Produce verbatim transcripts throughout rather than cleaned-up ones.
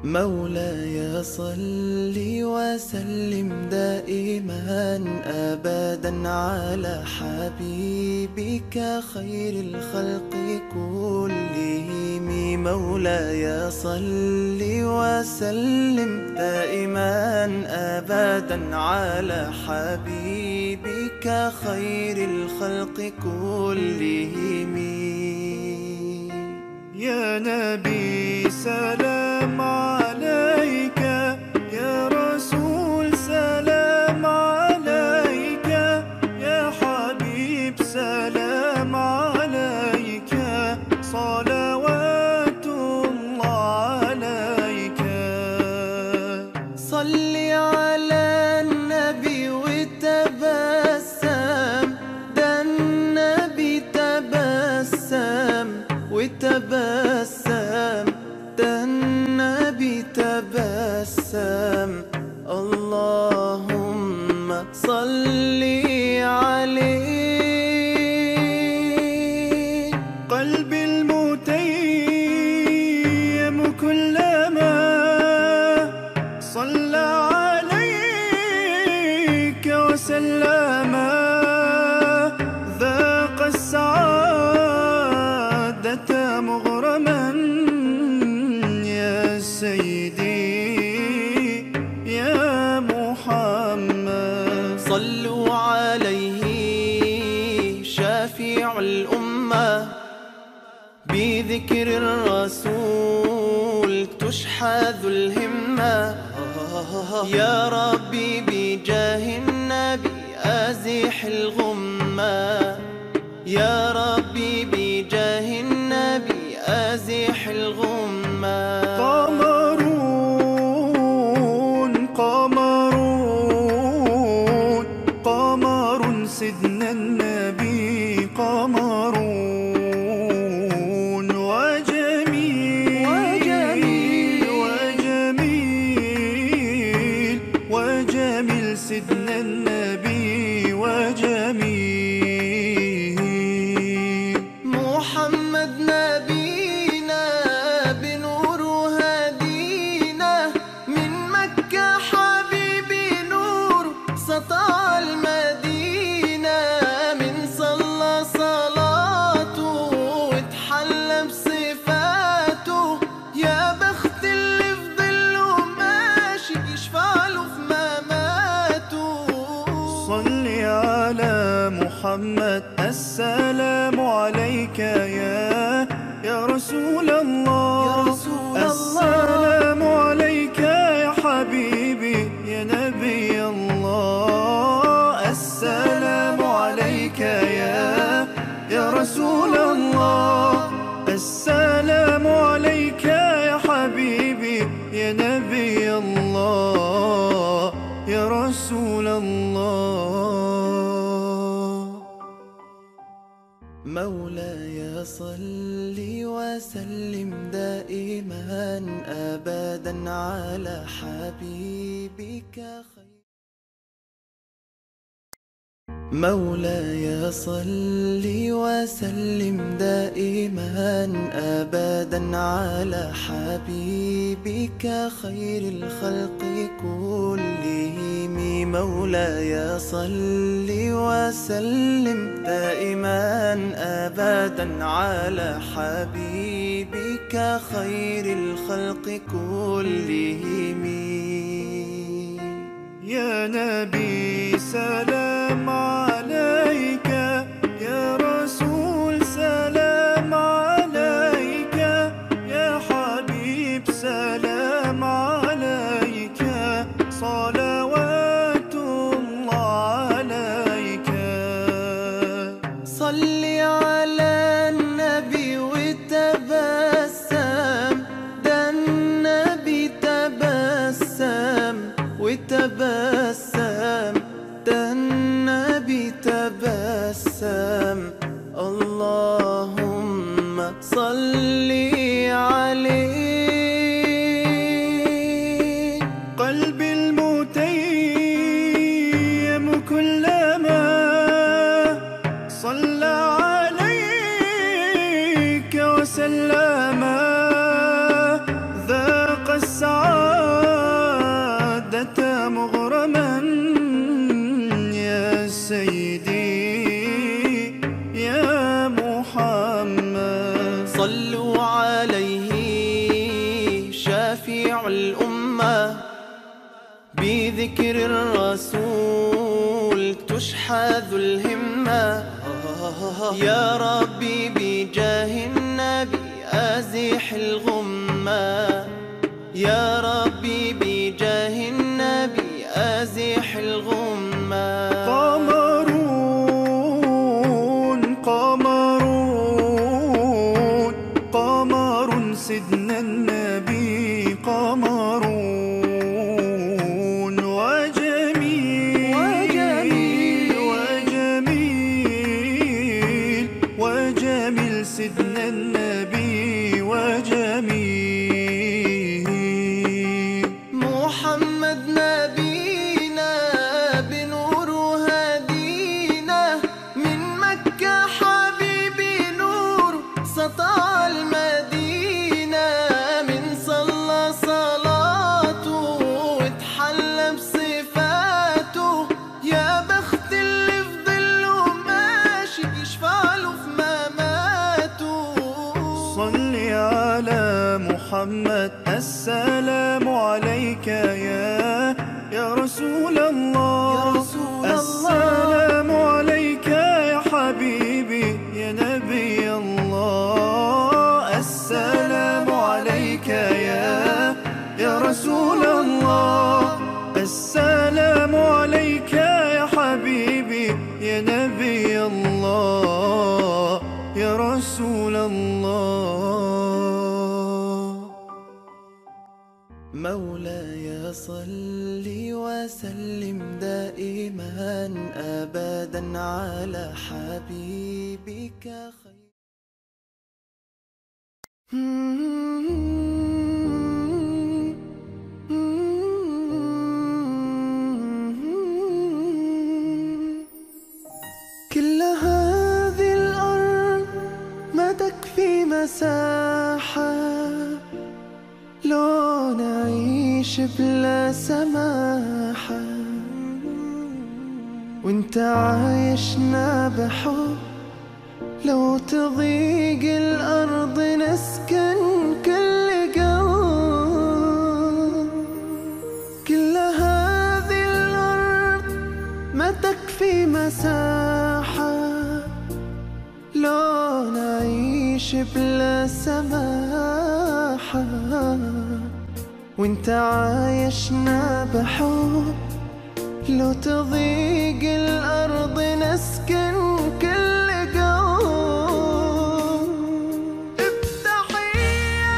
مولاي صل وسلم دائما أبدا على حبيبك خير الخلق كلهم. مولاي صل وسلم دائما أبدا على حبيبك خير الخلق كلهم. يا نبي سلام عليك، يا رسول سلام عليك، يا حبيب سلام عليك، صلوات الله عليك. صل على النبي وتبسم، ده النبي تبسم وتبسم، ده النبي تبسم. اللهم صل عليه. قلبي المتيم كلما صلى عليك وسلم ذاق السعادة مغرما. يا سيدي يا محمد صلوا عليه شافع الأمة، بذكر الرسول تشحذ الهمة. يا ربي بجاه النبي أزح الغمة، يا ربي بجاه النبي أزح الغمة. قمرون قمرون قمر سيدنا النبي، قمرون وجميل وجميل وجميل وجميل سيدنا النبي وجميل. محمد نبينا بنور هدينا، من مكة حبيبي نور سطع المدينة. من صلى صلاته واتحلى بصفاته، يا بخت اللي في ظله ماشي يشفع له في مماته. صل على محمد، السلام عليك يا يا رسول الله، يا رسول الله. السلام عليك يا حبيبي يا نبي الله، السلام عليك يا يا رسول الله، السلام عليك يا حبيبي يا نبي الله يا رسول الله. مولاي صل وسلم دائما أبدا على حبيبك خير. مولاي صل وسلم دائما أبدا على حبيبك خير الخلق كلهم. مولاي صل وسلم دائما أبدا على حبيبك خير الخلق كلهم. يا نبي سلام عليك، يا رسول سلام عليك، يا حبيب سلام عليك، صلوات الله عليك. صل على النبي وتبسم، ده النبي تبسم وتبسم، ده شفيع الأمة، بذكر الرسول تشحذ الهمة. يا ربي بجاه النبي أزح الغمة، يا ربي بجاه النبي أزح الغمة. قمرون قمرون قمر سيدنا النبي، قمرون وجميل وجميل وجميل وجميل سيدنا النبي وجميل. محمد نبينا بنور هدينا، من مكة حبيبي نور سطع المدينة. من صلى صلاته واتحلى بصفاته، يا بخت اللي في ظله ماشي يشفعله في مماته. صلي على محمد، السلام عليك يا يا رسول الله، يا رسول الله. السلام عليك يا حبيبي يا نبي الله، السلام عليك يا يا رسول الله، السلام عليك يا حبيبي يا نبي الله يا رسول الله. مولاي صل وسلم دائما أبدا على حبيبك خير. كل هذه الأرض ما تكفي مساحة لو نعيش بلا سماحة، وانت عايشنا بحب. لو تضيق الأرض نسكن كل قلب. كل هذه الأرض ما تكفي مساحة لو نعيش بلا سماحة، وانت عايشنا بحب. لو تضيق الأرض نسكن كل قوم. بتحية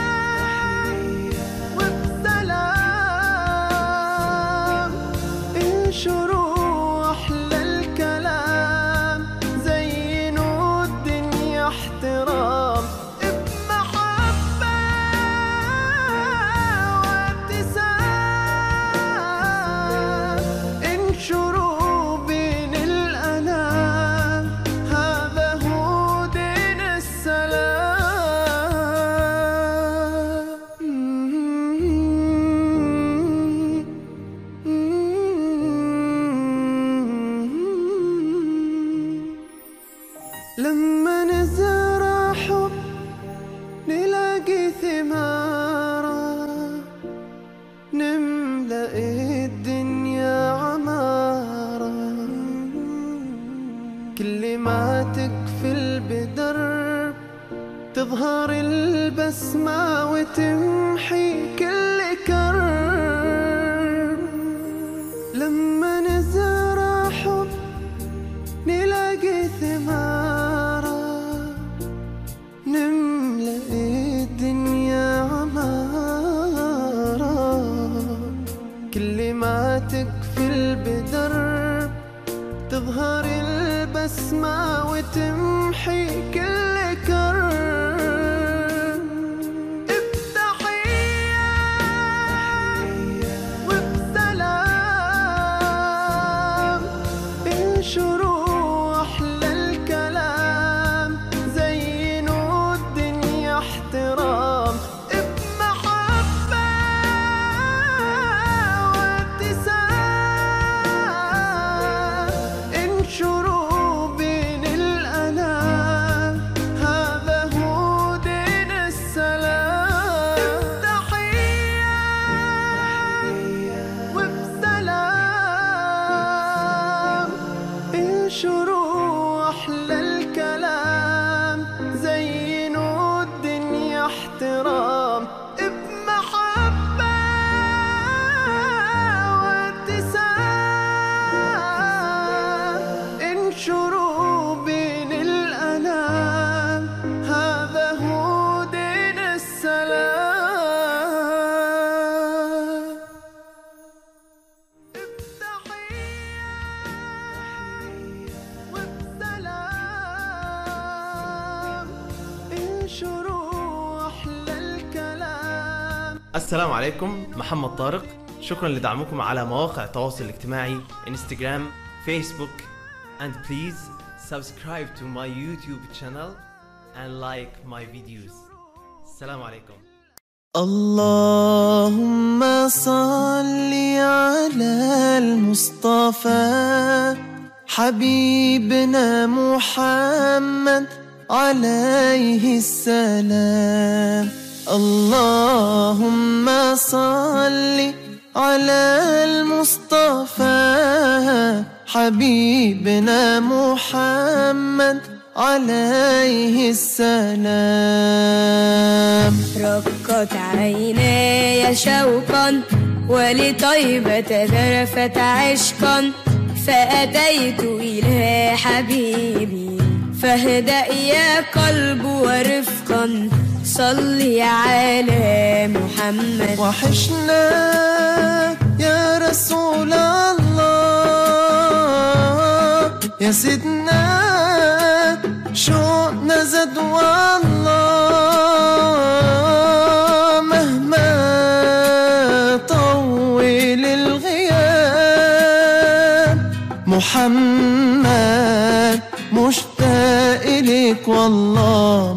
وبسلام انشروا أحلى الكلام، زينوا الدنيا احترام. بمحبة وابتسام انشروا بين الأنام، هذا هو دين السلام. لما نزرع حب نلاقي ثمارة، نملأ الدنيا عمارة. كل ما تقفل بدرب تظهر البسمة وتمحي كل كرب. لما نزرع حب نلاقي ثمارة، نملأ الدنيا عمارة. كل ما تقفل بدرب تظهر البسمة وتمحي كل كرب. بتحية وبسلام انشروا أحلى الكلام، زينوا الدنيا احترام. بمحبة وابتسام انشروا بين الأنام، السلام عليكم، محمد طارق. شكرا لدعمكم على مواقع التواصل الاجتماعي انستغرام، فيسبوك. And please subscribe to my YouTube channel and like my videos. السلام عليكم. اللهم صل على المصطفى حبيبنا محمد عليه السلام. اللهم صل على المصطفى حبيبنا محمد عليه السلام. رقت عيناي شوقا ولطيبة ذرفت عشقا، فأتيت إلى حبيبي فاهدأ يا قلب ورفقا، صلي على محمد. وحشنا يا رسول الله يا سيدنا، شوقنا زاد والله، مهما طول الغياب محمد مشتاق إليك والله،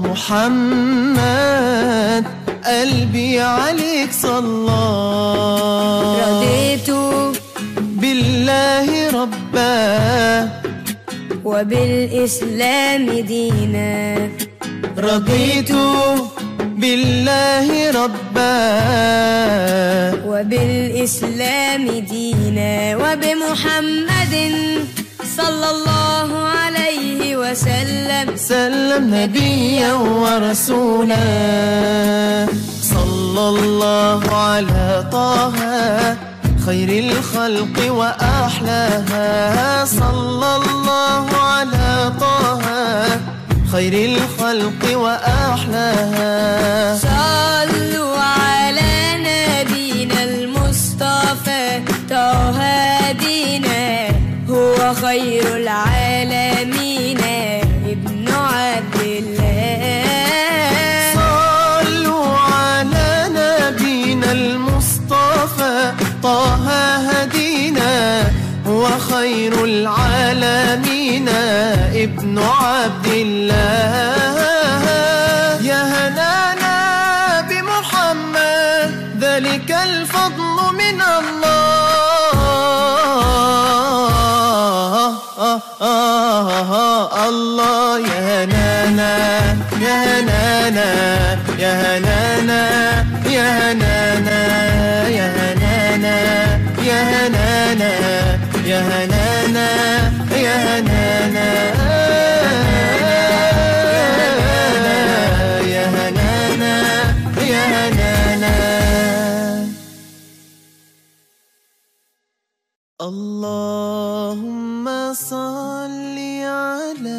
محمد قلبي عليك صلى. رضيت بالله ربا وبالإسلام دينا، رضيت بالله ربا وبالإسلام دينا، وبمحمد صلى الله عليه وسلم سلم نبيا ورسولا. صلى الله على طه خير الخلق وأحلاها، صلى الله على طه خير الخلق وأحلاها. صلوا على نبينا المصطفى طه دينا، هو خير العالمين ابن عبد الله. صلوا على نبينا المصطفى طه هدينا، هو خير العالمين ابن عبد الله. يا هنانا بمحمد ذلك الفضل من الله. الله يا هنانا يا هنانا يا هنانا يا هنانا يا هنانا يا هنانا يا هنانا يا هنانا يا هنانا يا هنانا. اللهم صل على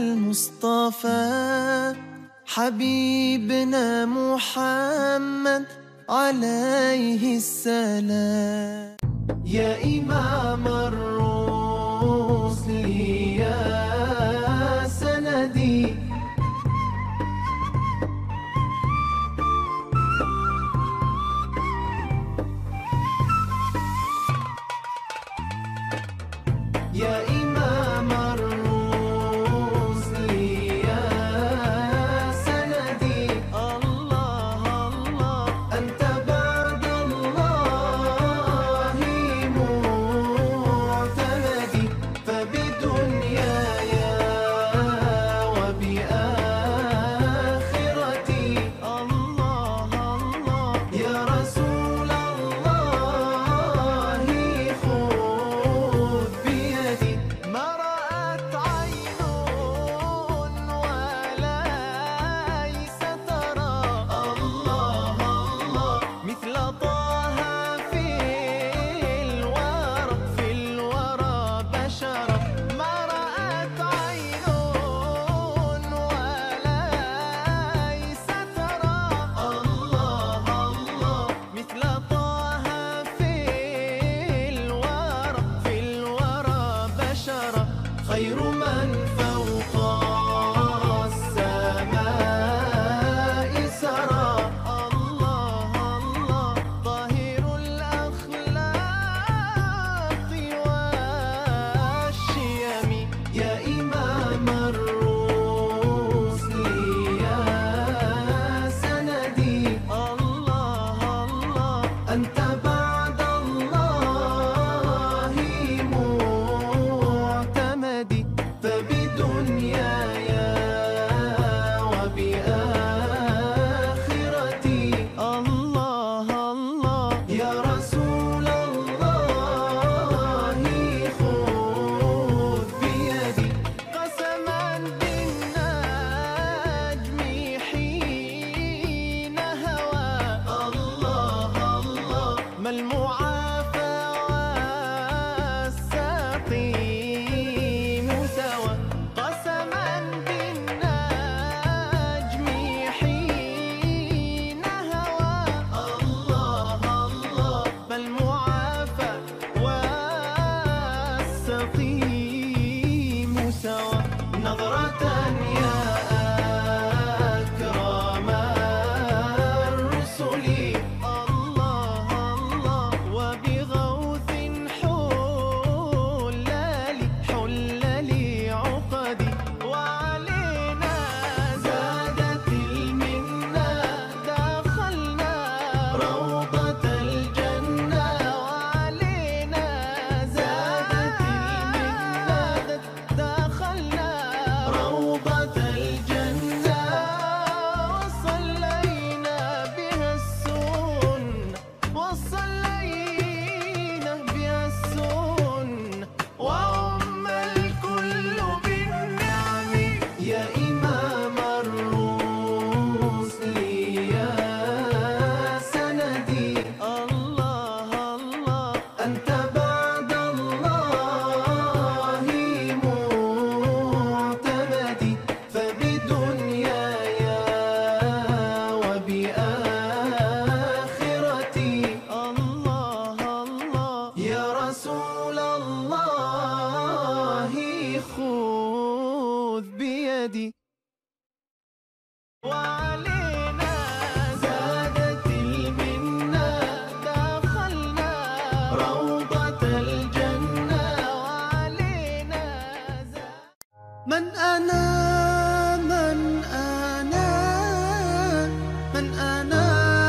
المصطفى حبيبنا محمد عليه السلام. يا إمام الرسل يا سندي، يا إمام الرسل يا سندي. الله الله أنت بعد الله معتمدي، فبدنياي وبآخرتي الله الله يا رسول الله خذ بيدي. أنت بعد الله معتمدي، فبدنياي وبآخرتي الله الله يا رسول الله خذ بيدي. قسما بالنجم حين هوى الله الله ما المعافى والسقيم سوى. قسما بالنجم حين هوى الله الله ما المعافى والسقيم سوى. نظرة يا أكرم الرسل الله الله وبغوث حلالي حلالي عقدي. وعلينا زادت المنة دخلنا روضة الجنة. وعلينا زادت المنة دخلنا روضة الجنة. وصلينا بها السنة وصلينا بها السنة وعم الكل بالنعم. يا إمام الرسل يا سندي الله الله أنت بعد الله معتمدي، فبدنياي وبآخرتي الله الله يا رسول الله خذ بيدي. وعلينا زادت المنة دخلنا روضة الجنة. وعلينا زادت من أنا من أنا من أنا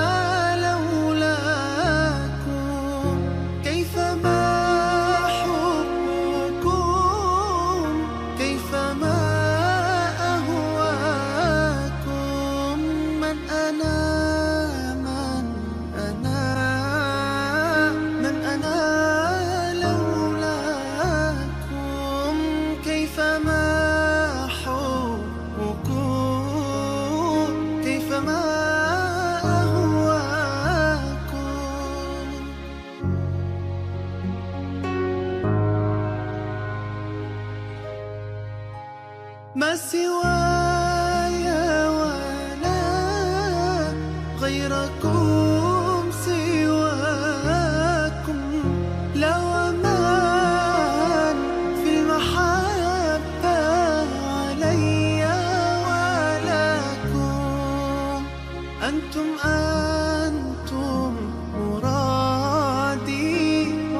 لولاكم، كيفما حبكم كيفما أهواكم. من أنا من أنا من أنا لولاكم، كيفما حبكم كيفما أهواكم. ما سواي ولا غيركم سواكم، لا ومن في المحبة علي ولكم. أنتم أنتم مرادي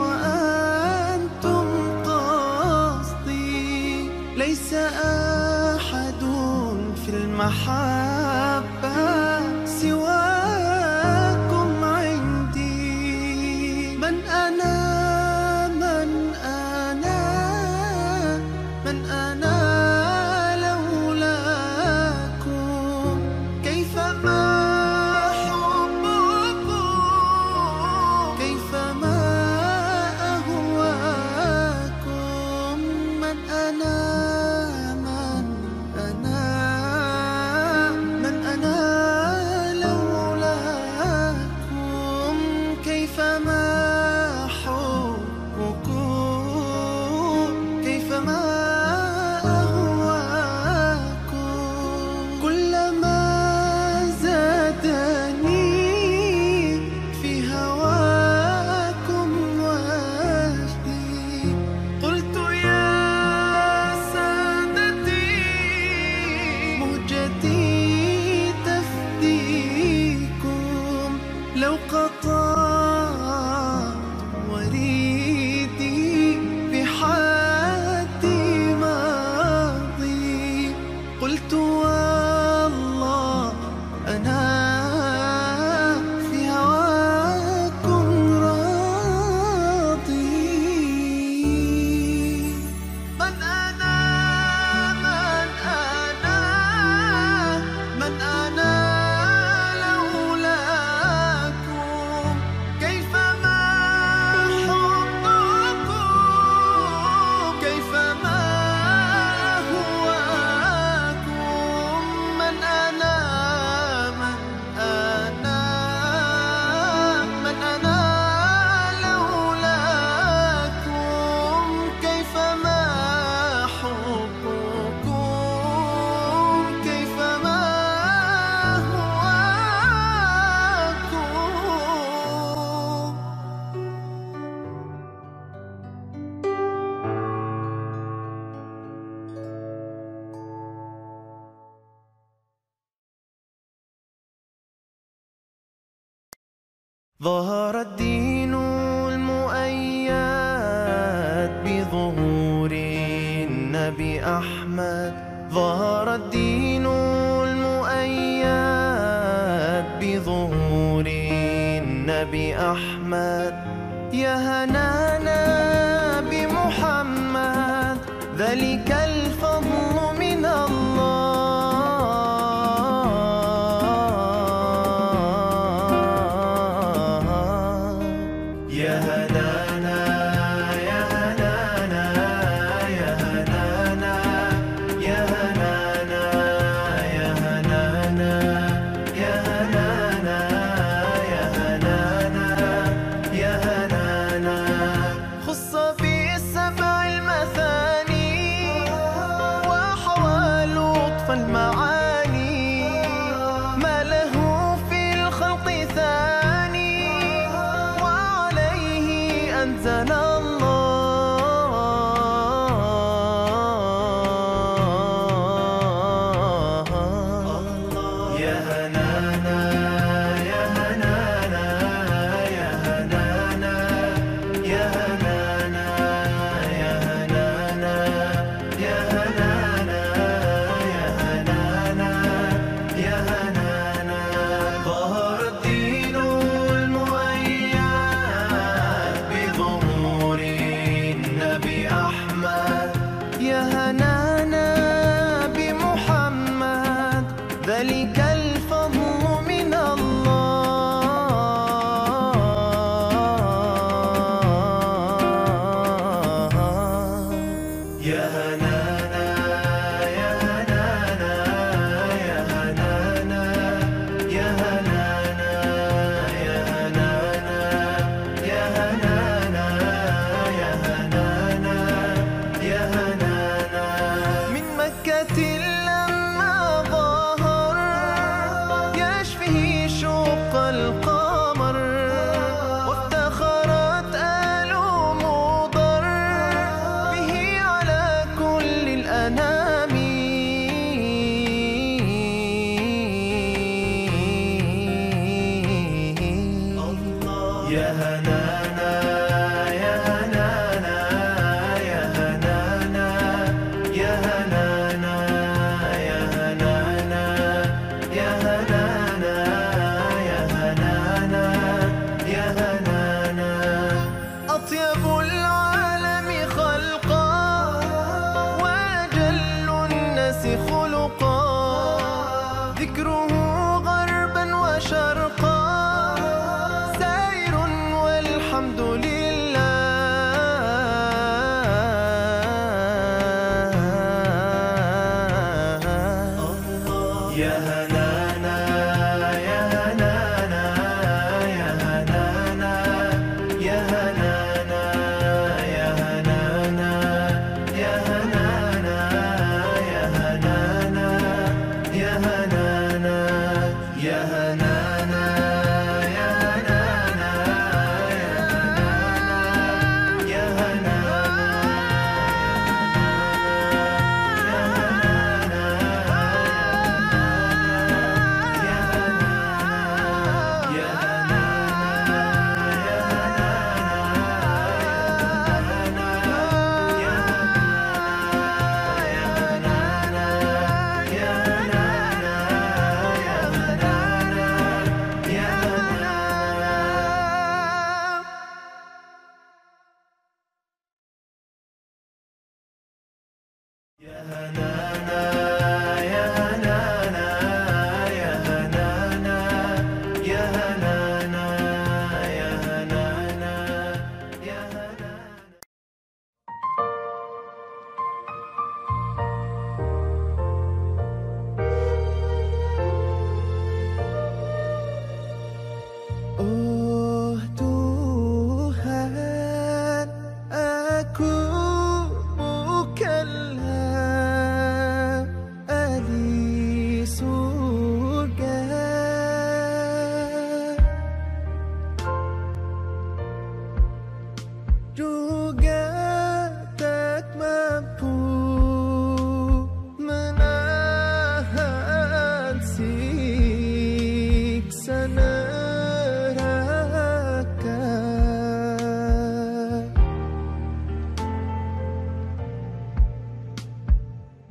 وأنتم قصدي، ليس أحد في المحبة سواكم عندي. من أنا من أنا من أنا لولاكم، كيفما حبكم كيفما أهواكم. من أنا من أنا من أنا لولاكم، كيفما حبكم كيفما أهواكم. كلما زادني في هواكم وجدي، قلت يا سادتي مهجتي تفديكم. لو قطعت وريدي بحياتي ماضي، قلت والله أنا في هواكم ظهر الدين المؤيد بظهور النبي أحمد. ظهر الدين المؤيد بظهور النبي أحمد. يا هنانا بمحمد ذلك الفضل من الله. يا هنانا يا هنانا يا هنانا يا هنانا يا هنانا يا هنانا يا هنانا يا هنانا. خص بالسبع المثاني وحوى لطف المعاني، ما له في الخلق ثاني وعليه أنزل الله. يا هنانا يا هنانا يا هنانا يا هنانا يا هنانا يا هنانا يا هنانا يا هنانا. ظهر الدين المؤيد بظهور النبي أحمد. يا هنانا بمحمد ذلك الفضل من الله. يا هنانا يا هنانا يا هنانا يا هنانا يا هنانا يا هنانا يا هنانا يا هنانا. من مكة لما ظهر يشفيه شق القمر، وافتخرت آل مضر به على كل الأنام. يا هنانا يا هنانا يا هنانا يا هنانا يا هنانا يا هنانا يا هنانا يا هنانا. أطيب العالم خلقا وأجل الناس خلقا، ذكره غربا وشرقا سائر والحمد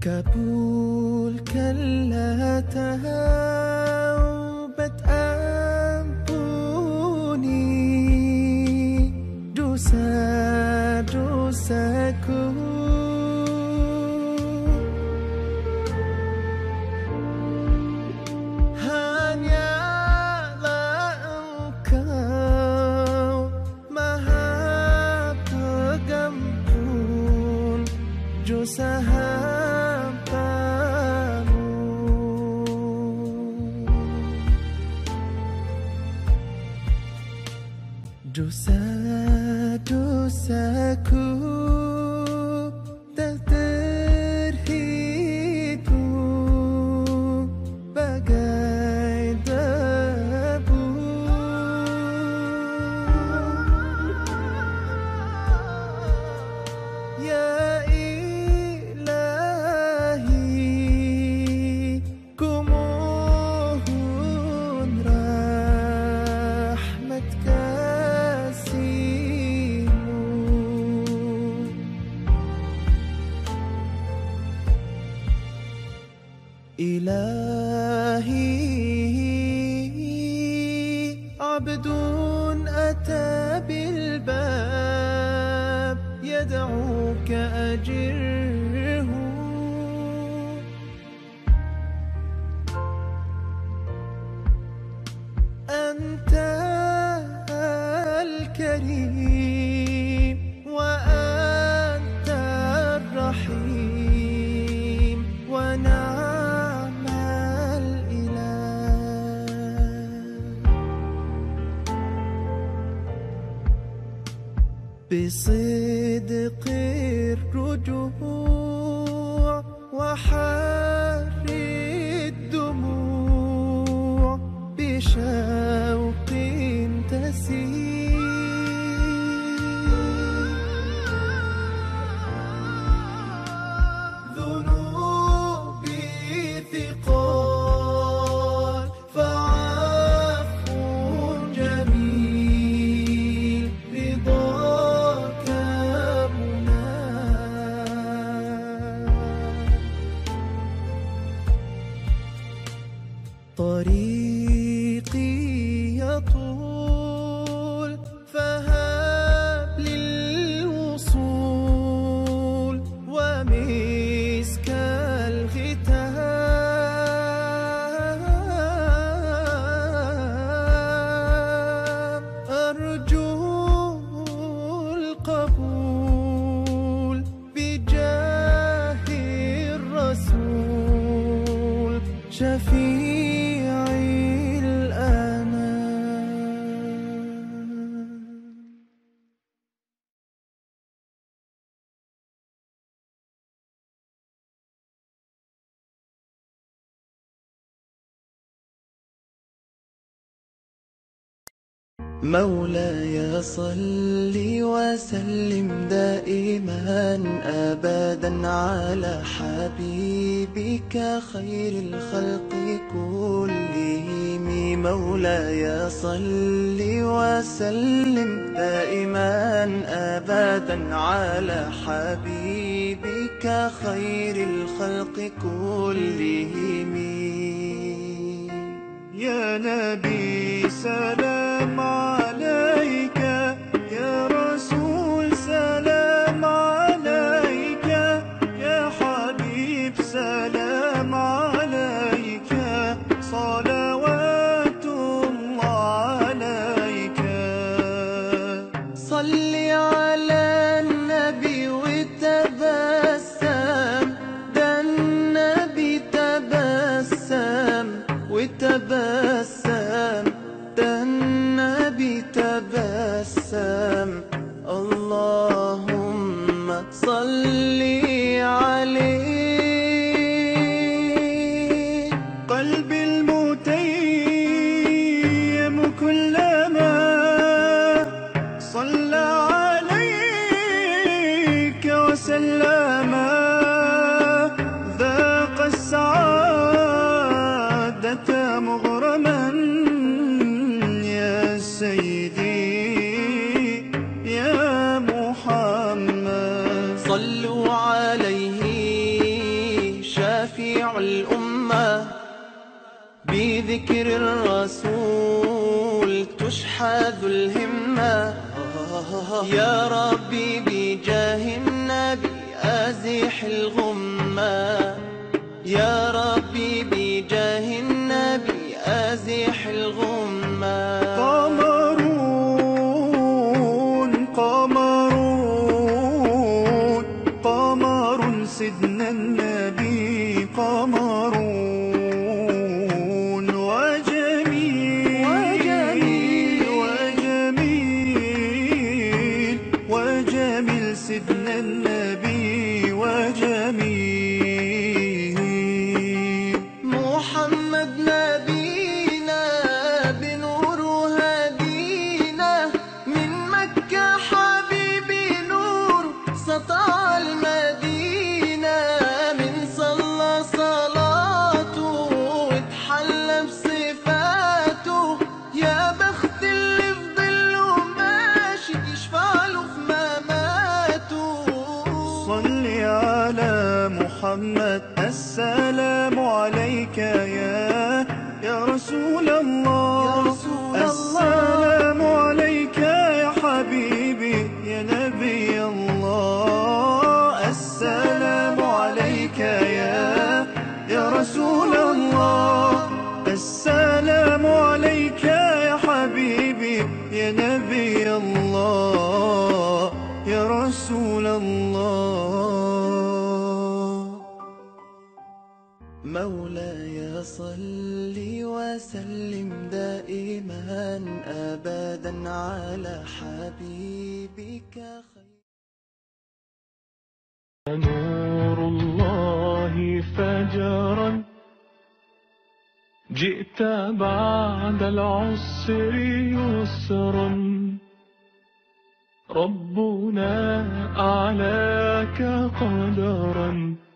Kabul kalla taubat ampuni dosa-dosaku. Hanyalah Engkau Maha Pengampun dosa hambamu. Dosa-dosaku tak terhitung bagai debu. Ya Ilahi, ku mohon rahmat kasih-Mu. Ilahi, abdun ata bil bab yad'uka ajirhu. Anta al-Karim wa anta ar-Rahim wa ni'mal ilah. بصدق الرجوع وحر الدموع بشوق تسير. ذنوبي ثقال فعفو جميل رضاك منال. طريقي يطول فهب للوصول ومسك الختام. أرجو القبول بجاه الرسول شفيع الأنام. مولاي صل وسلم دائما أبدا على حبيبك خير الخلق كلهم. مولاي صل وسلم دائما أبدا على حبيبك خير الخلق كلهم. يا نبي سلام عليك، يا رسول سلام عليك، يا حبيب سلام عليك، صلوات الله عليك. صل على النبي وتبسم، ده النبي تبسم وتبسم، ده النبي تبسم. اللهم صل عليه. قلبي المتيم كلما صلى عليك وسلم ذاق السعادة مغرما. يا سيدي بذكر الرسول تشحذ الهمة. يا ربي بجاه النبي أزح الغمة. يا ربي بجاه النبي أزح الغمة. قمرون قمرون قمر سيدنا النبي قمرون وجميل وجميل وجميل وجميل سيدنا النبي وجميل. محمد نبينا بنور هدينا من مكة حبيبي نور سطع المدينة. من صلى صلاته واتحلى بصفاته يا بخت اللي في ظله ماشي يشفع له في مماته. صل على محمد السلام عليك يا يا رسول الله. يا رسول الله. السلام عليك يا حبيبي يا نبي الله. السلام عليك يا يا رسول الله. السلام عليك يا حبيبي يا نبي الله يا رسول الله. مولاي صل وسلم دائما أبدا على حبيبك خير. نور الله فجرا جئت بعد العسر يسرا. ربنا أعلاك قدرا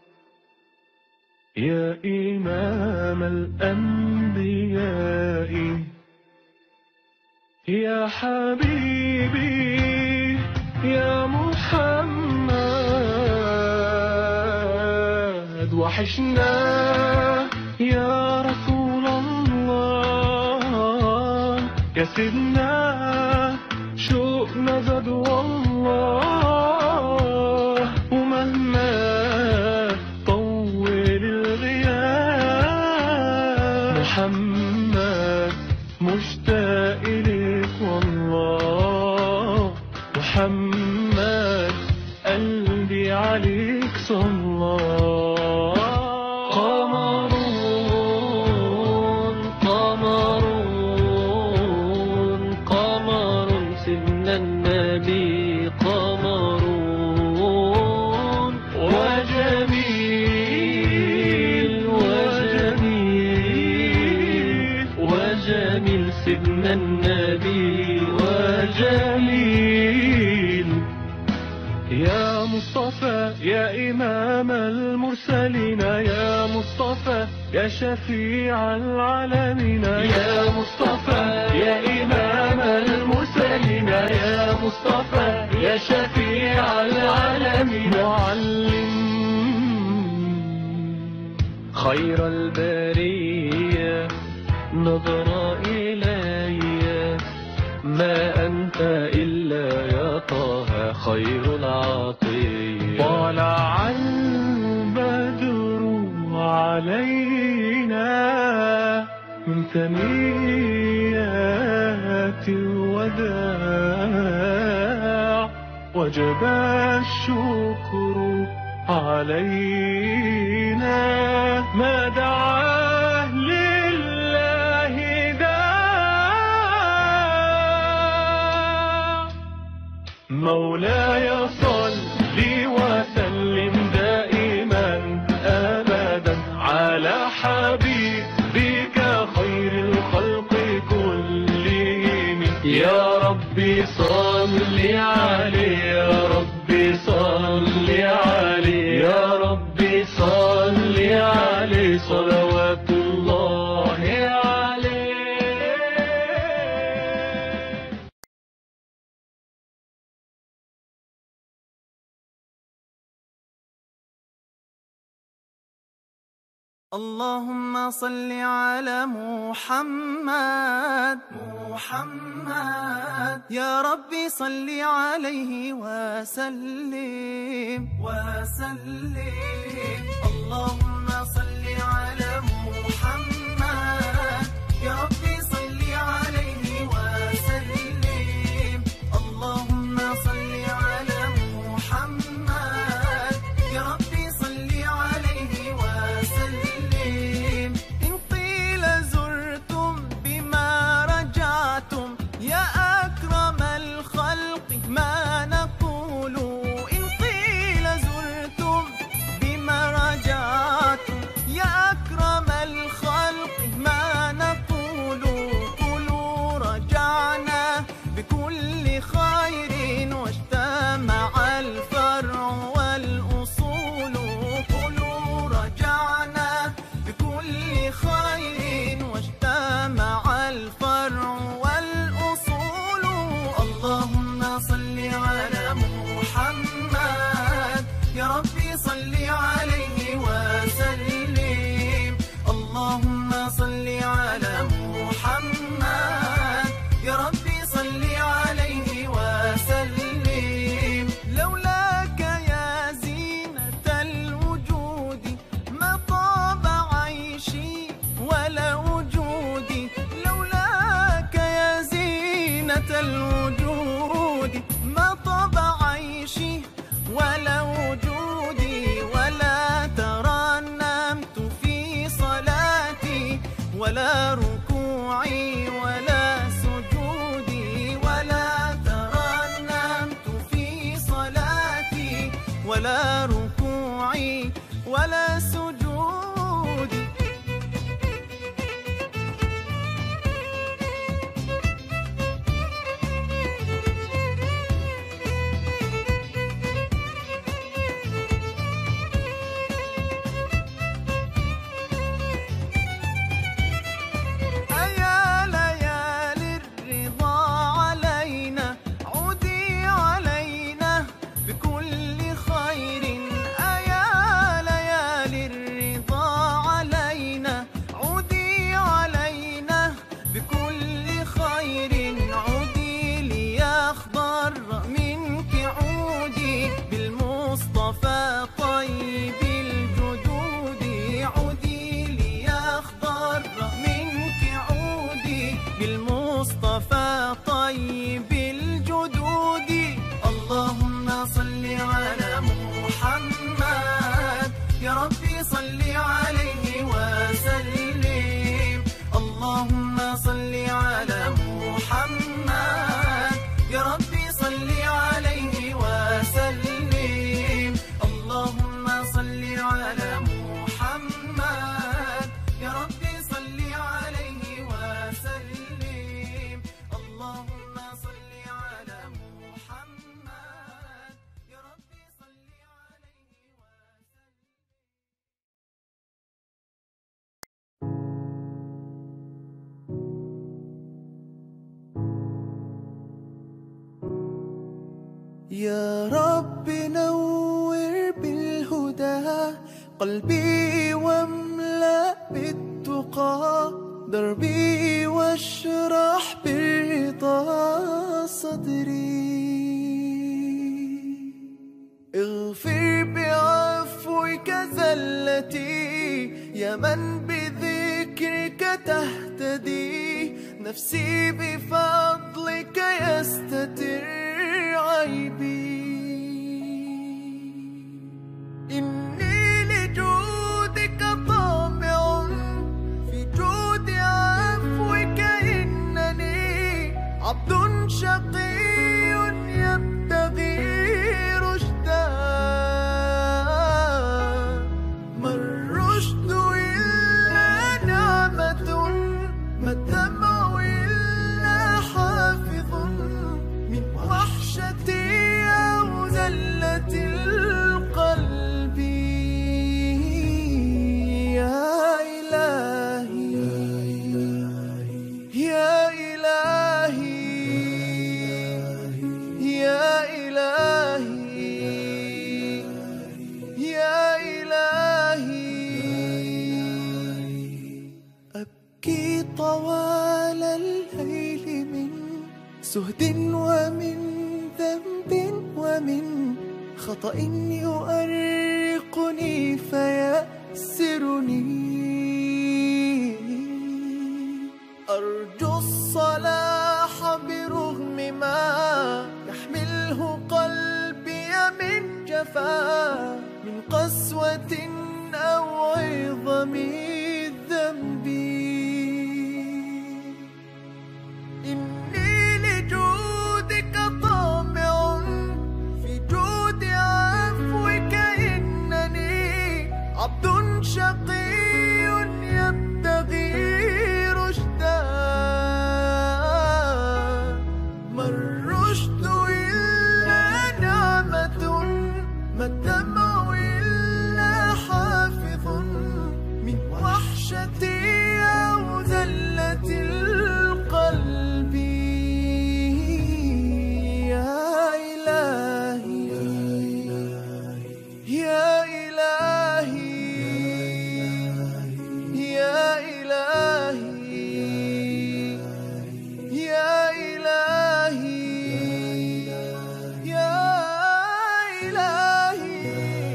يا إمام الأنبياء. يا حبيبي يا محمد وحشنا يا رسول الله. يا سيدنا شوقنا زاد والله. ومهما طول الغياب محمد مشتاق إليك والله. محمد قلبي عليك صلى. قمرون قمرون قمر سيدنا النبي قمرون وجميل وجميل وجميل سيدنا النبي وجميل. يا مصطفى يا إمام المرسلين. يا مصطفى يا شفيع العالمين. يا مصطفى يا إمام المرسلين. يا مصطفى يا شفيع العالمين. معلم خير البرية نظر إلي ما أنت إلا يا طه خير العطية. طلع البدر علينا من ثنيات الوداع. وجب الشكر علينا ما دعاه لله داع. مولاي صل وسلم دائما أبدا على حبيبك خير الخلق كلهم. يا ربي صل عليه يا ربي صل عليه يا ربي صل عليه صلوات اللهم صل على محمد محمد يا ربي صل عليه وسلم وسلم اللهم صل على محمد يا ربي صل عليه وسلم اللهم صل على محمد يا ربي صل عليه وسلم إن قيل زرتم بما رجعتم يا أكرم الخلق ما نقول إن قيل زرتم بما رجعتم يا أكرم الخلق ما نقول قولوا رجعنا بكل خير واجتمع الفرع والأصول قولوا رجعنا بكل خير واجتمع الفرع والأصول اللهم صل على محمد يا ربي صل عليه وسلم اللهم صل على محمد يا ربي صل عليه وسلم لولاك يا زينة الوجود ما طاب عيشي ولا وجودي لولاك يا زينة الوجود ما طاب عيشي ولا وجودي ولا ترنمت في صلاتي ولا ركوعي ولا سجودي ولا ترنمت في صلاتي ولا ركوعي ولا سجودي أيا ليالي الرضا علينا عودي علينا بكل خير أيا ليالي الرضا علينا عودي علينا بكل خير عودي ليخضر منك عودي بالمصطفى طيب الجدود عودي ليخضر منك عودي بالمصطفى طيب الجدود اللهم صل على محمد يا ربي صل عليه وسلم اللهم صل على محمد يا ربي صل عليه وسلم اللهم صل على محمد يا ربي صل عليه وسلم اللهم صل على محمد يا ربي صل عليه يا رب نور بالهدى قلبي واملأ بالتقى دربي واشرح بالرضا صدري اغفر بعفوك زلتي يا من بذكرك تهتدي نفسي بفضلك يستتر عيبي إني لجودك طامع في جود عفوك إنني عبد شقي يبتغي رشدا ما الرشد إلا نعمة ما الدمع إلا ومن ذنب ومن خطأ يؤرقني فيأسرني. أرجو الصلاح برغم ما يحمله قلبي من جفا، من قسوة أو عظم الذنب. إني لجودك طامع في جود عفوك، إنني عبد شقي يبتغي رشدا. ما الرشد إلا نعمة، ما الدمع إلا حافظ من وحشتي أو ذلة القلب. يا إلهي يا إلهي يا إلهي يا إلهي يا إلهي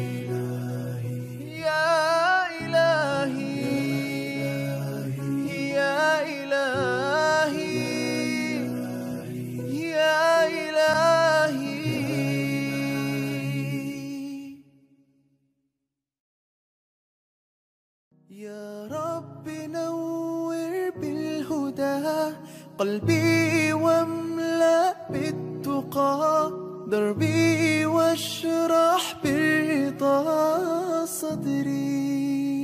يا إلهي يا إلهي يا إلهي. يا رب نور بالهدى قلبي واملأ بالتقى دربي، واشرح بالرضا صدري.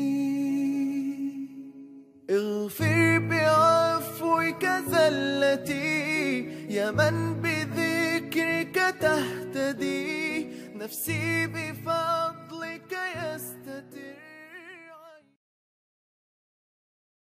اغفر بعفوك زلتي يا من بذكرك تهتدي، نفسي بفضلك يستتر.